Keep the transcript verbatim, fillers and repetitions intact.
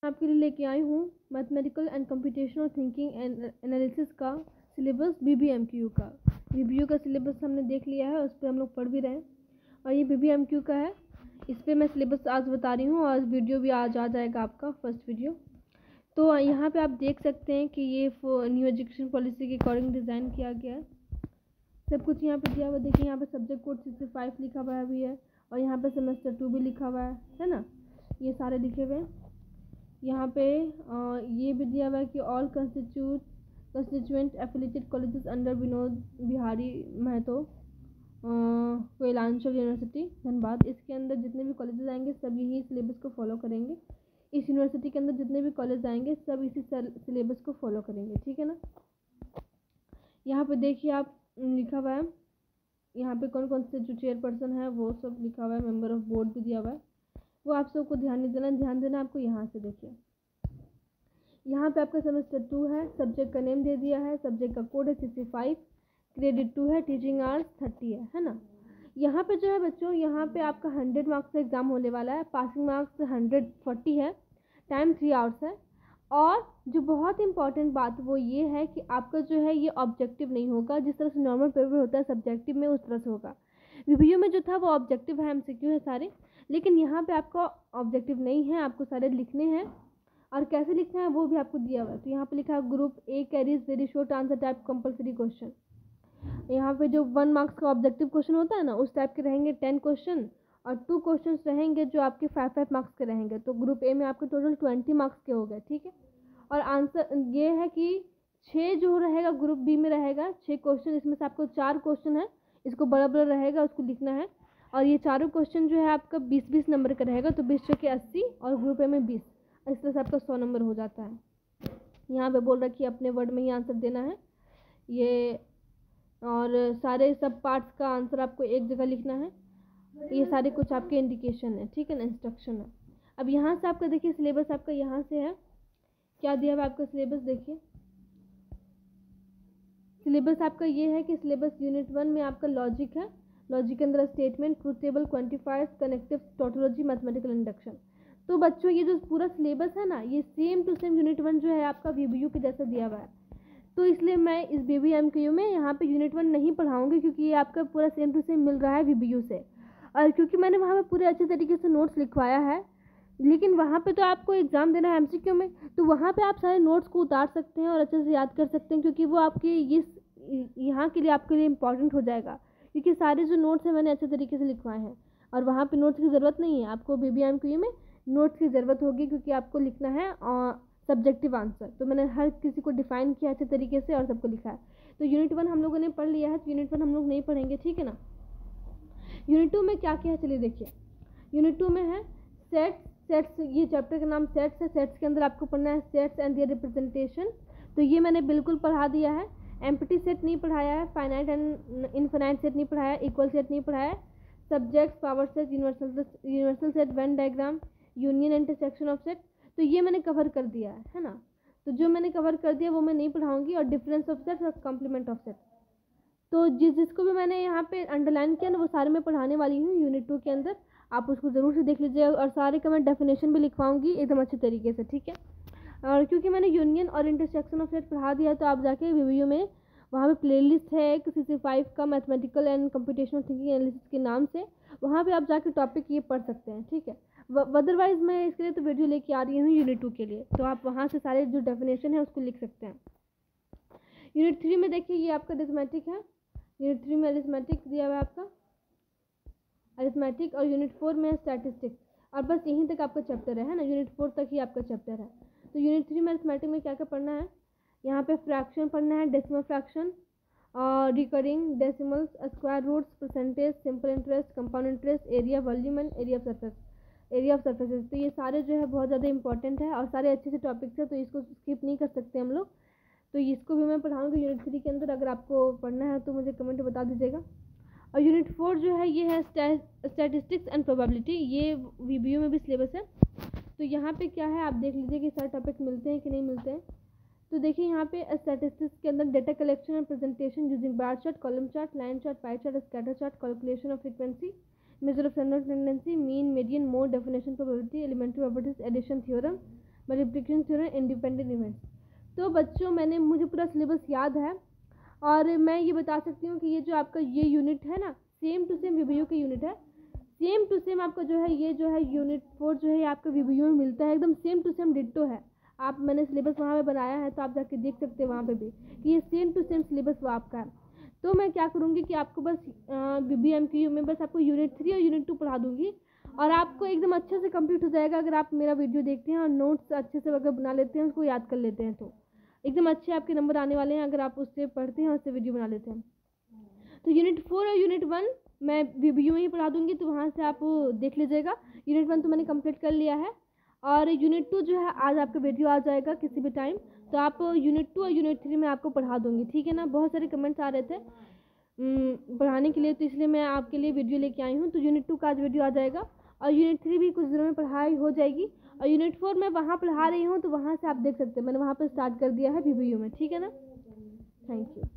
आपके लिए लेके आई हूँ mathematical and computational thinking and analysis का सिलेबस बीबीएमक्यू का। बीबीयू का सिलेबस हमने देख लिया है, उस पर हम लोग पढ़ भी रहे हैं और ये बीबीएमक्यू का है। इस पर मैं सिलेबस आज बता रही हूँ और वीडियो भी आज आ जाएगा आपका फर्स्ट वीडियो। तो यहाँ पे आप देख सकते हैं कि ये न्यू एजुकेशन पॉलिसी के अकॉर्डिंग डिज़ाइन किया गया है। सब कुछ यहाँ पे दिया हुआ, देखिए यहाँ पे सब्जेक्ट कोड सिक्सटी फाइव लिखा हुआ भी है और यहाँ पे सेमेस्टर टू भी लिखा हुआ है है ना, ये सारे लिखे हुए हैं। यहाँ पे आ, ये भी दिया हुआ है कि all constitute constituent affiliated colleges under Vinod Bihari Mahto Koyalanchal university Dhanbad. इसके अंदर जितने भी कॉलेजेस आएंगे सब यही सिलेबस को फॉलो करेंगे। इस यूनिवर्सिटी के अंदर जितने भी कॉलेज आएंगे सब इसी सिलेबस को फॉलो करेंगे, ठीक है ना। यहाँ पे देखिए आप लिखा हुआ है, यहाँ पे कौन कौन से जो चेयरपर्सन है वो सब लिखा हुआ है, मेंबर ऑफ बोर्ड भी दिया हुआ है। वो आप सबको ध्यान नहीं देना, ध्यान देना आपको यहाँ से। देखिए यहाँ पे आपका सेमेस्टर टू है, सब्जेक्ट का नेम दे दिया है, सब्जेक्ट का कोड है सिक्सटी फाइव, क्रेडिट टू है, टीचिंग आवर्स थर्टी है है ना। यहाँ पे जो है बच्चों, यहाँ पे आपका हंड्रेड मार्क्स का एग्जाम होने वाला है, पासिंग मार्क्स हंड्रेड फोर्टी है, टाइम थ्री आवर्स है। और जो बहुत इंपॉर्टेंट बात वो ये है कि आपका जो है ये ऑब्जेक्टिव नहीं होगा, जिस तरह से नॉर्मल पेपर होता है सब्जेक्टिव में उस तरह से होगा। वीवीयू में जो था वो ऑब्जेक्टिव है, एमसीक्यू है सारे, लेकिन यहाँ पे आपका ऑब्जेक्टिव नहीं है, आपको सारे लिखने हैं और कैसे लिखना है वो भी आपको दिया हुआ है। तो यहाँ पे लिखा है group A carries very short answer type compulsory question. यहाँ पे जो वन मार्क्स का ऑब्जेक्टिव क्वेश्चन होता है ना उस टाइप के रहेंगे टेन क्वेश्चन और टू क्वेश्चन रहेंगे जो आपके फाइव फाइव मार्क्स के रहेंगे। तो ग्रुप ए में आपके टोटल ट्वेंटी मार्क्स के हो गए, ठीक है। और आंसर ये है कि छः जो रहेगा ग्रुप बी में रहेगा छः क्वेश्चन, इसमें से आपको चार क्वेश्चन है इसको बड़ा बड़ा रहेगा उसको लिखना है और ये चारों क्वेश्चन जो है आपका बीस बीस नंबर का रहेगा। तो बीस के अस्सी और ग्रुप ए में बीस, इस तरह से आपका सौ नंबर हो जाता है। यहाँ पे बोल रहा है कि अपने वर्ड में ही आंसर देना है ये, और सारे सब पार्ट्स का आंसर आपको एक जगह लिखना है। ये सारे कुछ आपके इंडिकेशन है, ठीक है ना, इंस्ट्रक्शन है। अब यहाँ से आपका देखिए सिलेबस आपका यहाँ से है, क्या दिया हुआ आपका सिलेबस देखिए। सिलेबस आपका ये है कि सिलेबस यूनिट वन में आपका लॉजिक है, लॉजिक के अंदर statement, truth table, quantifiers, connective, tautology, mathematical induction. तो बच्चों ये जो पूरा सिलेबस है ना ये same to same unit one जो है आपका वीबीयू के जैसा दिया हुआ है। तो इसलिए मैं इस बीबीएमक्यू में यहाँ पे यूनिट वन नहीं पढ़ाऊंगी क्योंकि ये आपका पूरा सेम टू सेम मिल रहा है वीबीयू से, और क्योंकि मैंने वहाँ पे पूरे अच्छे तरीके से नोट्स लिखवाया है। लेकिन वहाँ पे तो आपको एग्ज़ाम देना है एमसीक्यू में, तो वहाँ पे आप सारे नोट्स को उतार सकते हैं और अच्छे से याद कर सकते हैं क्योंकि वो आपके ये यहाँ के लिए आपके लिए इम्पॉर्टेंट हो जाएगा क्योंकि सारे जो नोट्स हैं मैंने अच्छे तरीके से लिखवाए हैं और वहाँ पे नोट्स की ज़रूरत नहीं है। आपको बीबीएमक्यू में नोट्स की ज़रूरत होगी क्योंकि आपको लिखना है और सब्जेक्टिव आंसर, तो मैंने हर किसी को डिफाइन किया अच्छे तरीके से और सबको लिखा है। तो यूनिट वन हम लोगों ने पढ़ लिया है, तो यूनिट वन हम लोग नहीं पढ़ेंगे, ठीक है ना। यूनिट टू में क्या क्या है चलिए देखिए। यूनिट टू में है सेट्स, सेट्स ये चैप्टर का नाम सेट्स है। सेट्स के अंदर आपको पढ़ना है सेट्स एंड देयर रिप्रेजेंटेशन, तो ये मैंने बिल्कुल पढ़ा दिया है। एम्प्टी सेट नहीं पढ़ाया है, फाइनाइट एंड इनफाइनाइट सेट नहीं पढ़ाया, इक्वल सेट नहीं पढ़ाया, subject, power set, universal universal set, venn diagram, union intersection of set, तो ये मैंने कवर कर दिया है है ना। तो जो मैंने कवर कर दिया वो मैं नहीं पढ़ाऊंगी। और डिफरेंस ऑफ सेट और कॉम्प्लीमेंट ऑफ सेट, तो जिस जिसको भी मैंने यहाँ पे अंडरलाइन किया ना वो सारे मैं पढ़ाने वाली हूँ यूनिट टू के अंदर, आप उसको ज़रूर से देख लीजिएगा और सारे का मैं डेफिनेशन भी लिखवाऊंगी एकदम अच्छे तरीके से, ठीक है। और क्योंकि मैंने यूनियन और इंटरसेक्शन ऑफ सेट पढ़ा दिया तो आप जाके वीडियो में वहाँ पे प्लेलिस्ट है एक सिक्सटी फाइव का mathematical and computational thinking analysis के नाम से, वहाँ पे आप जाके टॉपिक ये पढ़ सकते हैं, ठीक है। अदरवाइज मैं इसके लिए तो वीडियो लेके आ रही हूँ यूनिट टू के लिए, तो आप वहाँ से सारे जो डेफिनेशन है उसको लिख सकते हैं। यूनिट थ्री में देखिए ये आपका अरिथमेटिक है, यूनिट थ्री में अरिथमेटिक दिया हुआ है आपका अरिथमेटिक, और यूनिट फोर में स्टैटिस्टिक्स, और बस यहीं तक आपका चैप्टर है ना, यूनिट फोर तक ही आपका चैप्टर है। तो यूनिट थ्री में अरिथमेटिक में क्या क्या पढ़ना है, यहाँ पे फ्रैक्शन पढ़ना है, डेसिमल फ्रैक्शन और recurring decimals, square roots, percentage, simple interest, compound interest, area volume and area of surface area of surfaces. तो ये सारे जो है बहुत ज़्यादा इंपॉर्टेंट है और सारे अच्छे से टॉपिक्स है, तो इसको स्किप नहीं कर सकते हम लोग। तो इसको भी मैं पढ़ाऊँगी यूनिट थ्री के अंदर, अगर आपको पढ़ना है तो मुझे कमेंट बता दीजिएगा। और यूनिट फोर जो है ये है स्टैटिस्टिक्स एंड प्रोबेबिलिटी, ये वीबीयू में भी सिलेबस है। तो यहाँ पे क्या है आप देख लीजिए कि सारे टॉपिक मिलते हैं कि नहीं मिलते हैं। तो देखिए यहाँ पे स्टैटिस्टिक्स के अंदर data collection and presentation using bar chart, column chart, line chart, pie chart, scatter chart, calculation of frequency, measure of central tendency, mean, median, mode, definition, probability, elementary properties, addition theorem, multiplication theorem, independent events. तो बच्चों मैंने मुझे पूरा syllabus याद है और मैं ये बता सकती हूँ कि ये जो आपका ये यूनिट है ना, सेम टू सेम वीवीयू के यूनिट है, सेम टू सेम आपका जो है ये जो है यूनिट फोर जो है आपका वीवीयू में मिलता है, एकदम सेम टू सेम डिट्टो है। आप मैंने सिलेबस वहाँ पे बनाया है तो आप जाके देख सकते हैं वहाँ पे भी कि ये सेम टू सेम सिलेबस वो आपका है। तो मैं क्या करूँगी कि आपको बस बी एम क्यू में बस आपको यूनिट थ्री और यूनिट टू पढ़ा दूँगी और आपको एकदम अच्छे से कंप्लीट हो जाएगा अगर आप मेरा वीडियो देखते हैं और नोट्स अच्छे से अगर बना लेते हैं, उसको याद कर लेते हैं तो एकदम अच्छे आपके नंबर आने वाले हैं अगर आप उससे पढ़ते हैं और उससे वीडियो बना लेते हैं। तो यूनिट फोर और यूनिट वन मैं वीडियो में ही पढ़ा दूँगी तो वहाँ से आप देख लीजिएगा। यूनिट वन तो मैंने कंप्लीट कर लिया है और यूनिट टू जो है आज आपका वीडियो आ जाएगा किसी भी टाइम, तो आप यूनिट टू और यूनिट थ्री में आपको पढ़ा दूँगी, ठीक है ना। बहुत सारे कमेंट्स आ रहे थे पढ़ाने के लिए तो इसलिए मैं आपके लिए वीडियो लेके आई हूँ। तो यूनिट टू का आज वीडियो आ जाएगा और यूनिट थ्री भी कुछ दिनों में पढ़ाई हो जाएगी और यूनिट फोर मैं वहाँ पढ़ा रही हूँ तो वहाँ से आप देख सकते हैं, मैंने वहाँ पर स्टार्ट कर दिया है वीडियो में, ठीक है ना। Thank you.